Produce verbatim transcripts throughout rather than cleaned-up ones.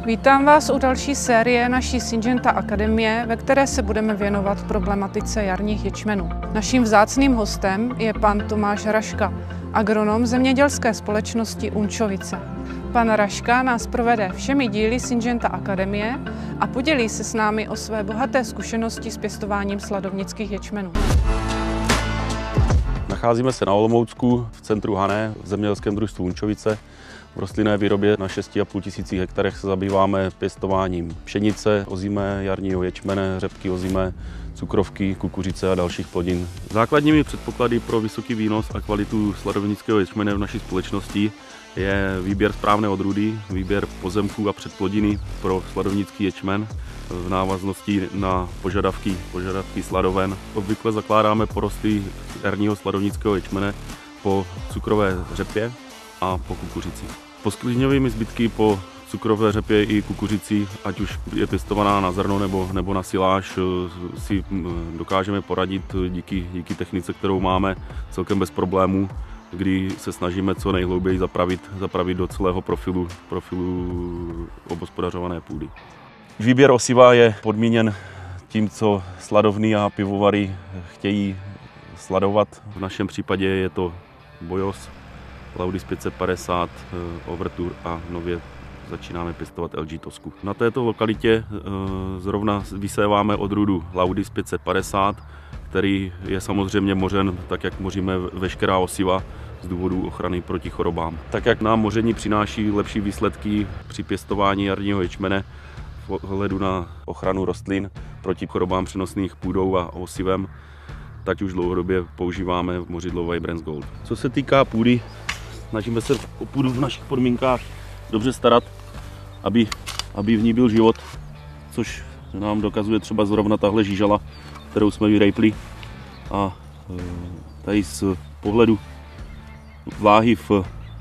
Vítám vás u další série naší Syngenta akademie, ve které se budeme věnovat problematice jarních ječmenů. Naším vzácným hostem je pan Tomáš Raška, agronom zemědělské společnosti Unčovice. Pan Raška nás provede všemi díly Syngenta akademie a podělí se s námi o své bohaté zkušenosti s pěstováním sladovnických ječmenů. Nacházíme se na Olomoucku v centru Hané, v zemědělském družstvu Unčovice. V rostlinné výrobě na šesti a půl tisících hektarech se zabýváme pěstováním pšenice, ozimé, jarního ječmene, řepky ozimé, cukrovky, kukuřice a dalších plodin. Základními předpoklady pro vysoký výnos a kvalitu sladovnického ječmene v naší společnosti je výběr správné odrůdy, výběr pozemků a předplodiny pro sladovnický ječmen v návaznosti na požadavky, požadavky sladoven. Obvykle zakládáme porosty jarního sladovnického ječmene po cukrové řepě a po kukuřici. Posklizňovými zbytky po cukrové řepě i kukuřici, ať už je pěstovaná na zrno nebo, nebo na siláž, si dokážeme poradit díky, díky technice, kterou máme celkem bez problémů, kdy se snažíme co nejhlouběji zapravit, zapravit do celého profilu, profilu obhospodařované půdy. Výběr osiva je podmíněn tím, co sladovny a pivovary chtějí sladovat. V našem případě je to Bojos, Laudis pět set padesát, Overture a nově začínáme pěstovat L G Tosku. Na této lokalitě zrovna vyséváme odrůdu Laudis pět set padesát, který je samozřejmě mořen tak, jak moříme veškerá osiva z důvodu ochrany proti chorobám. Tak jak nám moření přináší lepší výsledky při pěstování jarního ječmene v ohledu na ochranu rostlin proti chorobám přenosných půdou a osivem, tak už dlouhodobě používáme mořidlo Vibrance Gold. Co se týká půdy, snažíme se o půdu v našich podmínkách dobře starat, aby, aby v ní byl život, což nám dokazuje třeba zrovna tahle žížala, kterou jsme vyrejpli. A tady z pohledu vláhy v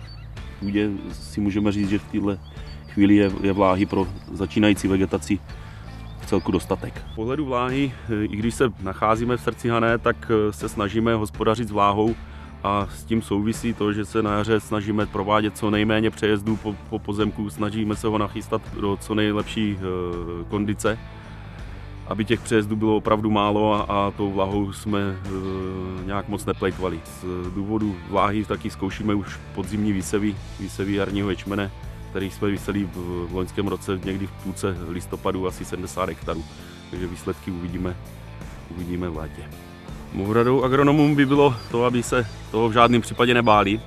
půdě si můžeme říct, že v této chvíli je, je vláhy pro začínající vegetaci v celku dostatek. Z pohledu vláhy, i když se nacházíme v srdci Hané, tak se snažíme hospodařit s vláhou. A s tím souvisí to, že se na jaře snažíme provádět co nejméně přejezdů po, po pozemku, snažíme se ho nachystat do co nejlepší e, kondice, aby těch přejezdů bylo opravdu málo a, a tou vláhou jsme e, nějak moc neplejtvali. Z důvodu vláhy taky zkoušíme už podzimní výsevy, výsevy jarního ječmene, který jsme vyseli v, v loňském roce někdy v půlce listopadu asi sedmdesát hektarů, takže výsledky uvidíme, uvidíme v létě. Mou radou agronomům by bylo to, aby se toho v žádném případě nebáli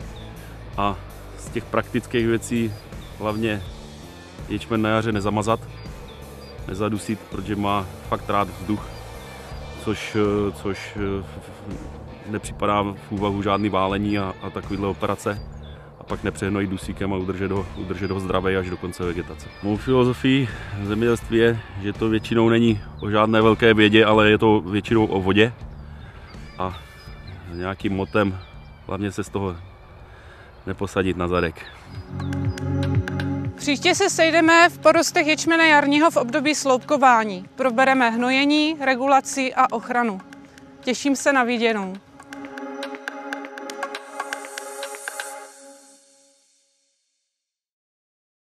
a z těch praktických věcí hlavně ječmen na jaře nezamazat, nezadusit, protože má fakt rád vzduch, což, což nepřipadá v úvahu žádný válení a, a takovéhle operace. A pak nepřehnojit dusíkem a udržet ho, udržet ho zdravý až do konce vegetace. Mou filozofií v zemědělství je, že to většinou není o žádné velké vědě, ale je to většinou o vodě. A nějakým motem hlavně se z toho neposadit na zadek. Příště se sejdeme v porostech ječmene jarního v období sloupkování. Probereme hnojení, regulaci a ochranu. Těším se na viděnou.